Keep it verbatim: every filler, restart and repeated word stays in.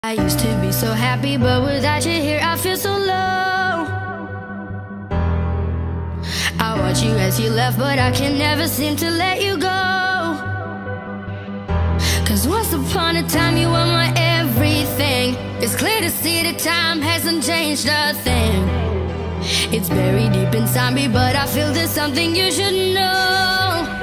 I used to be so happy, but without you here I feel so low. I watch you as you left, but I can never seem to let you go. Cause once upon a time you were my everything. It's clear to see that time hasn't changed a thing. It's buried deep inside me, but I feel there's something you should know.